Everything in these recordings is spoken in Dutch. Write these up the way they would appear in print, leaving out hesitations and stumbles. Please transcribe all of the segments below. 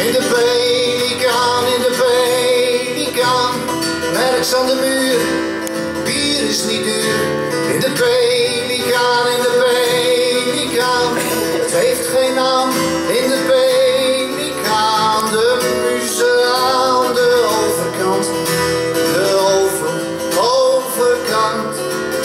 In de Pelikaan, in de Pelikaan, merks aan de muur, bier is niet duur. In de Pelikaan, in de Pelikaan, het heeft geen naam. In de Pelikaan, de muze aan de overkant, de overkant.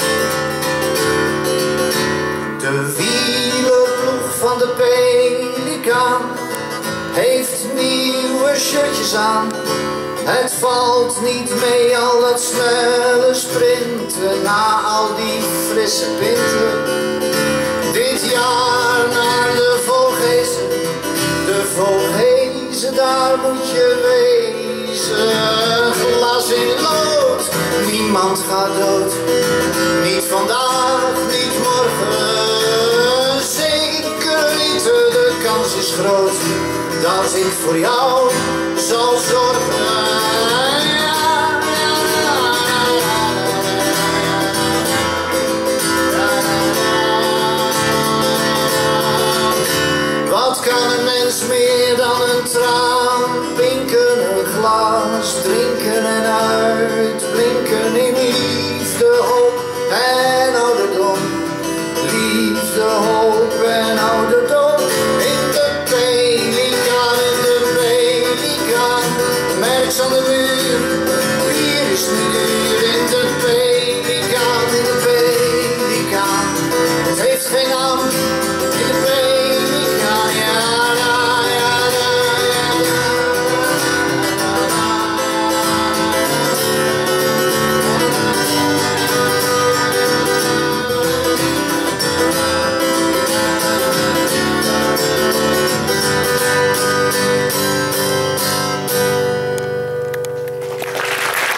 De wielerploeg van de Pelikaan heeft nieuwe shirtjes aan. Het valt niet mee, al dat snelle sprinten na al die frisse pinten. Dit jaar naar de Vogezen, de Vogezen, daar moet je wezen. Glas in lood, niemand gaat dood. Niet vandaag, niet morgen, zeker niet, de kans is groot dat ik voor jou zal zorgen. Wat kan een mens meer dan een traan pinken, een glas drinken en uitblinken in liefde, hoop en